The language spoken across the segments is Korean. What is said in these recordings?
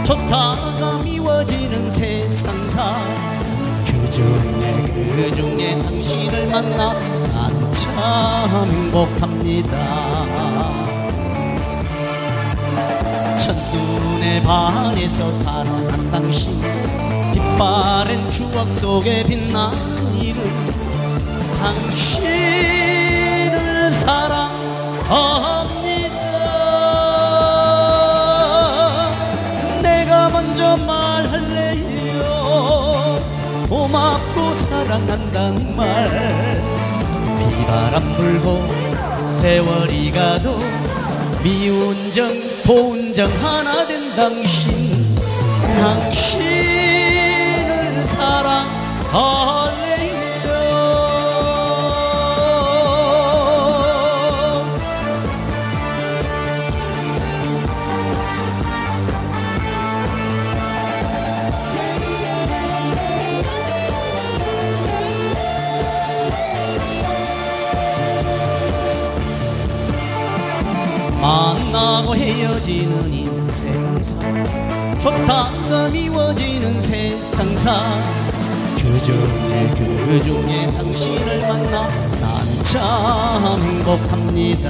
좋다가 미워지는 세상사 그중에 당신을 만나 난 참 행복합니다. 첫눈에 반해서 사랑한 당신 빛바랜 추억 속에 빛나는 이름 당신을 사랑합니다. 내가 먼저 말할래요. 고맙고 사랑한다는 말. 비바람 불고 세월이 가도 미운 정 고운 정 하나 된 당신 당신을 사랑할래요. 만나고 헤어지는 인생사 좋다가 미워지는 세상사 그중에 당신을 만나 난 참 행복합니다.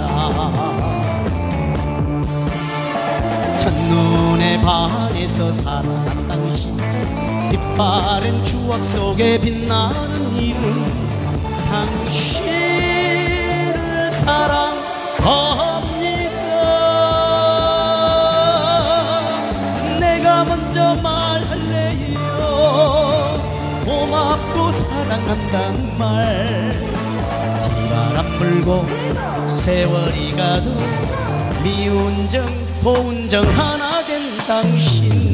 첫눈에 반해서 사랑한 당신 빛바랜 추억 속에 빛나는 이름 당신을 사랑합니다. 먼저 말할래요. 고맙고 사랑한다는 말. 비바람 불고 세월이 가도 미운 정 고운 정 하나 된 당신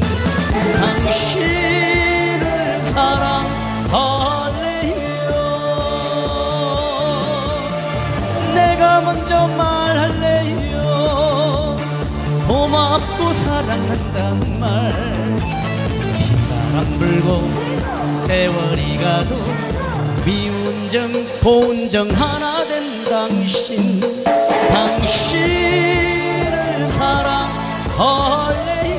당신을 사랑할래요. 내가 먼저 말할래요. 고맙고 사랑한다는 말. 비바람 불고 세월이 가도 미운 정 고운 정 하나 된 당신 당신을 사랑할래요.